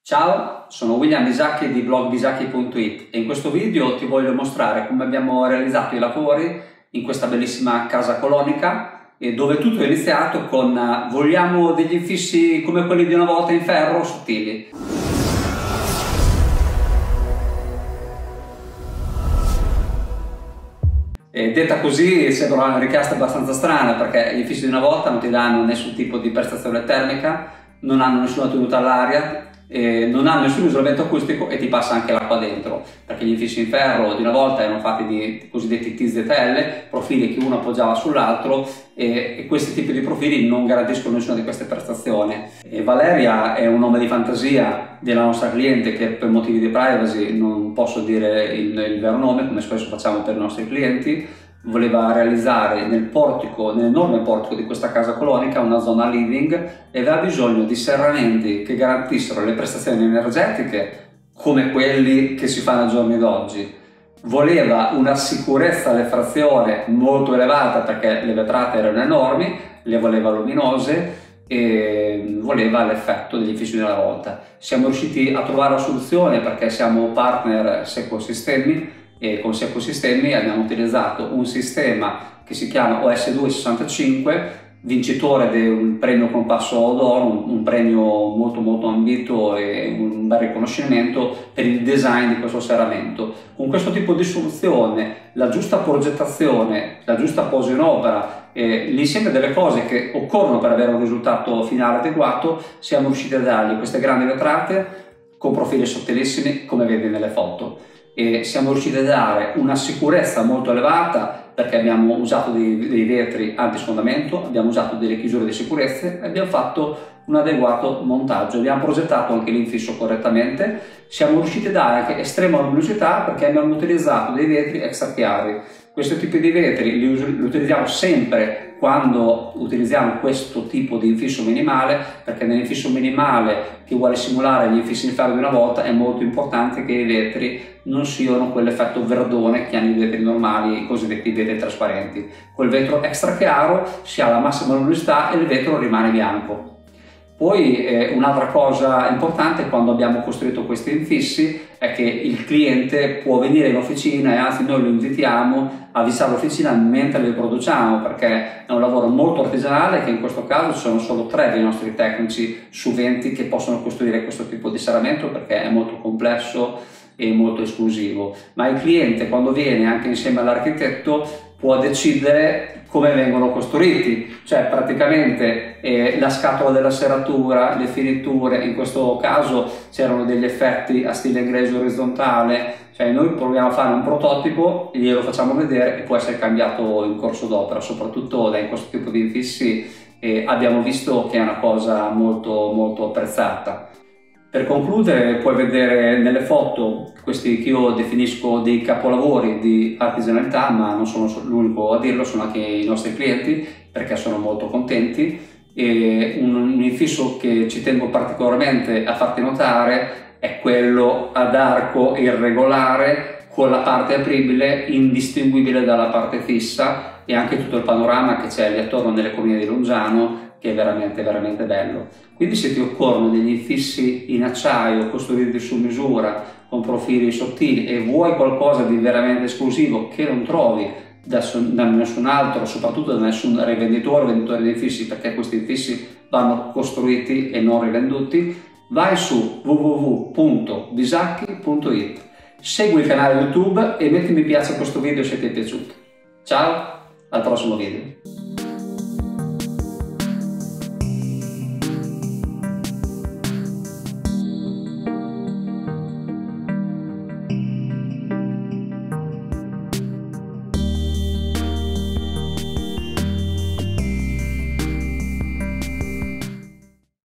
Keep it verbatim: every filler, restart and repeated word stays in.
Ciao, sono William Bisacchi di blog bisacchi punto it e in questo video ti voglio mostrare come abbiamo realizzato i lavori in questa bellissima casa colonica, e dove tutto è iniziato con vogliamo degli infissi come quelli di una volta in ferro, sottili. E detta così sembra una richiesta abbastanza strana, perché gli infissi di una volta non ti danno nessun tipo di prestazione termica, non hanno nessuna tenuta all'aria, e non hanno nessun isolamento acustico e ti passa anche l'acqua dentro, perché gli infissi in ferro di una volta erano fatti di cosiddetti T Z T L, profili che uno appoggiava sull'altro, e, e questi tipi di profili non garantiscono nessuna di queste prestazioni. E Valeria è un nome di fantasia della nostra cliente, che per motivi di privacy non posso dire il, il vero nome, come spesso facciamo per i nostri clienti. Voleva realizzare nel portico, nell'enorme portico di questa casa colonica, una zona living, e aveva bisogno di serramenti che garantissero le prestazioni energetiche come quelli che si fanno ai giorni d'oggi. Voleva una sicurezza alle frazioni molto elevata, perché le vetrate erano enormi, le voleva luminose e voleva l'effetto degli infissi di una volta. Siamo riusciti a trovare la soluzione perché siamo partner Seco Sistemi, e con Seco Sistemi abbiamo utilizzato un sistema che si chiama O S due sessantacinque, vincitore di un premio Compasso d'Oro, un, un premio molto molto ambito e un bel riconoscimento per il design di questo serramento. Con questo tipo di soluzione, la giusta progettazione, la giusta posa in opera, eh, l'insieme delle cose che occorrono per avere un risultato finale adeguato, siamo riusciti a dargli queste grandi vetrate con profili sottilissimi, come vedi nelle foto. E siamo riusciti a dare una sicurezza molto elevata, perché abbiamo usato dei, dei vetri antisfondamento, abbiamo usato delle chiusure di sicurezza e abbiamo fatto un adeguato montaggio. Abbiamo progettato anche l'infisso correttamente, siamo riusciti a dare anche estrema luminosità perché abbiamo utilizzato dei vetri extra chiari. Questo tipo di vetri li, li utilizziamo sempre quando utilizziamo questo tipo di infisso minimale, perché nell'infisso minimale che vuole simulare gli infissi in ferro di una volta è molto importante che i vetri non siano quell'effetto verdone che hanno i vetri normali, i cosiddetti vetri trasparenti. Col vetro extra chiaro si ha la massima luminosità e il vetro rimane bianco. Poi eh, un'altra cosa importante quando abbiamo costruito questi infissi è che il cliente può venire in officina, e anzi noi lo invitiamo a visitare l'officina mentre li produciamo, perché è un lavoro molto artigianale, che in questo caso ci sono solo tre dei nostri tecnici su venti che possono costruire questo tipo di serramento, perché è molto complesso e molto esclusivo. Ma il cliente, quando viene anche insieme all'architetto, può decidere come vengono costruiti, cioè praticamente eh, la scatola della serratura, le finiture. In questo caso c'erano degli effetti a stile inglese orizzontale, cioè noi proviamo a fare un prototipo, glielo facciamo vedere e può essere cambiato in corso d'opera. Soprattutto da in questo tipo di infissi eh, abbiamo visto che è una cosa molto molto apprezzata. Per concludere, puoi vedere nelle foto questi che io definisco dei capolavori di artigianalità, ma non sono l'unico a dirlo, sono anche i nostri clienti, perché sono molto contenti. E un, un infisso che ci tengo particolarmente a farti notare è quello ad arco irregolare, con la parte apribile indistinguibile dalla parte fissa, e anche tutto il panorama che c'è lì attorno nelle colline di Longiano, che è veramente veramente bello. Quindi se ti occorrono degli infissi in acciaio costruiti su misura con profili sottili e vuoi qualcosa di veramente esclusivo che non trovi da, da nessun altro, soprattutto da nessun rivenditore o venditore di infissi, perché questi infissi vanno costruiti e non rivenduti, vai su w w w punto bisacchi punto it, segui il canale YouTube e metti mi piace a questo video se ti è piaciuto. Ciao, al prossimo video.